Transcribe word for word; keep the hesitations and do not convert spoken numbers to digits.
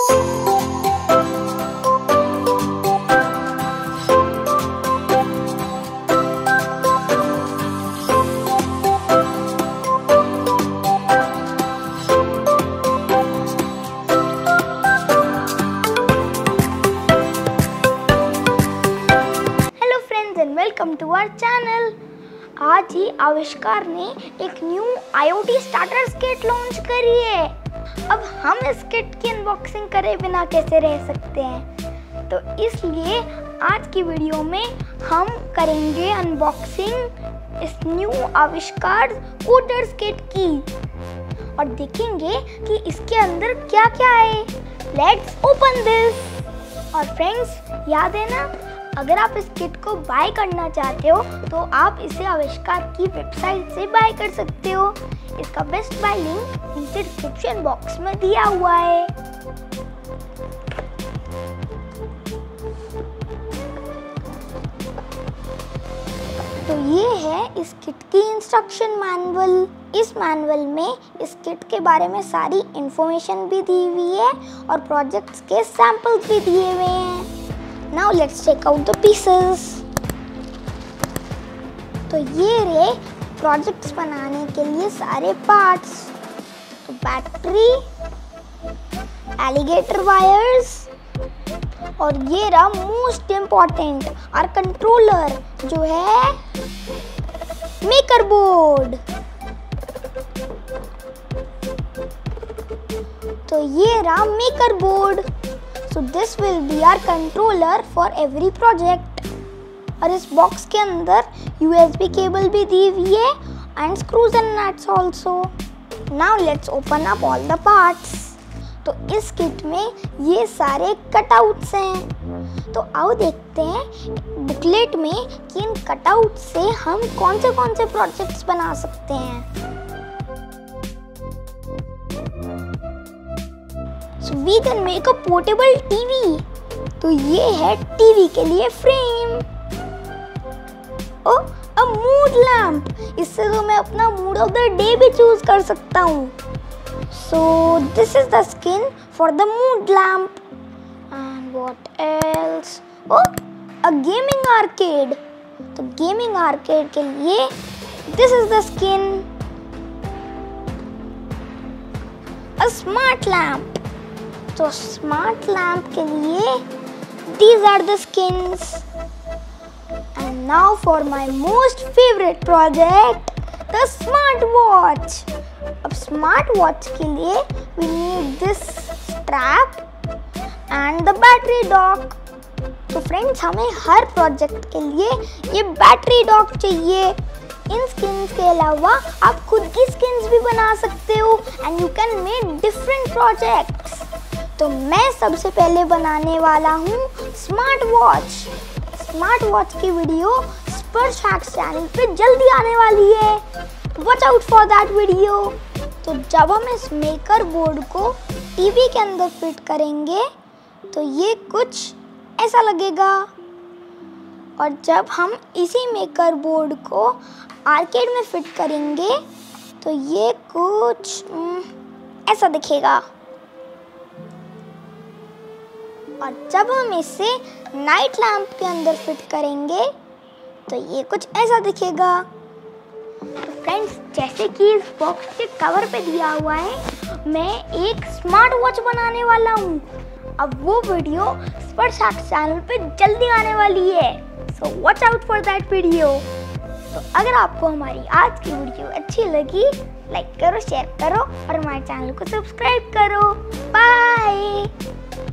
Welcome to our channel. आज ही आविष्कार ने एक new IoT starter kit launch करी है। अब हम इस किट की अनबॉक्सिंग करे बिना कैसे रह सकते हैं, तो इसलिए आज की वीडियो में हम करेंगे अनबॉक्सिंग इस न्यू आविष्कार कोडर्स किट की और देखेंगे कि इसके अंदर क्या क्या है। Let's open this. और फ्रेंड्स, याद है ना, अगर आप इस किट को बाय करना चाहते हो तो आप इसे आविष्कार की वेबसाइट से बाय कर सकते हो। इसका बेस्ट बाय लिंक नीचे डिस्क्रिप्शन बॉक्स में दिया हुआ है। तो ये है इस किट की इंस्ट्रक्शन मैनुअल। इस मैनुअल में इस किट के बारे में सारी इंफॉर्मेशन भी दी हुई है और प्रोजेक्ट्स के सैंपल्स भी दिए हुए हैं। Now let's check out the pieces. तो ये रहे प्रोजेक्ट्स बनाने के लिए सारे पार्ट्स। तो बैटरी, एलिगेटर वायर्स और ये रहा मोस्ट इम्पॉर्टेंट और कंट्रोलर जो है मेकर बोर्ड। तो ये रहा maker board. So this will be our controller for every project. और इस बॉक्स के अंदर यू एस बी केबल भी दी हुई है and screws and nuts also. Now let's open up all the parts. तो इस किट में ये सारे कटआउट्स हैं। तो आओ देखते हैं बुकलेट में कि इन कटआउट से हम कौन से कौन से प्रोजेक्ट्स बना सकते हैं। So we can make a portable T V. तो ये है टीवी के लिए frame. Oh, a mood lamp. इससे तो मैं अपना मूड ऑफ द डे भी चूज कर सकता हूँ। So this is the skin for the mood lamp. And what else? Oh, a gaming arcade. तो गेमिंग आर्केड के लिए this is the skin. A smart lamp. तो स्मार्ट लैम्प के लिए these are the skins. And now for my most favorite project, the smart watch. अब smart watch के लिए we need this strap and the battery dock. तो friends, हमें हर project के लिए ये बैटरी डॉक चाहिए। इन स्किन्स के अलावा आप खुद की स्किन्स भी बना सकते हो and you can make different projects. तो मैं सबसे पहले बनाने वाला हूँ स्मार्ट वॉच। स्मार्ट वॉच की वीडियो स्पर्श हैक्स चैनल पे जल्दी आने वाली है। Watch out for that video. तो जब हम इस मेकर बोर्ड को टीवी के अंदर फिट करेंगे तो ये कुछ ऐसा लगेगा, और जब हम इसी मेकर बोर्ड को आर्केड में फिट करेंगे तो ये कुछ ऐसा दिखेगा। और जब हम इसे नाइट लैम्प के अंदर फिट करेंगे तो ये कुछ ऐसा दिखेगा। तो फ्रेंड्स, जैसे कि इस बॉक्स के कवर पे दिया हुआ है, मैं एक स्मार्ट वॉच बनाने वाला हूँ। अब वो वीडियो स्पर्श हैक्स चैनल पे जल्दी आने वाली है। So watch out for that video. तो अगर आपको हमारी आज की वीडियो अच्छी लगी, लाइक करो, शेयर करो और हमारे चैनल को सब्सक्राइब करो। बाय।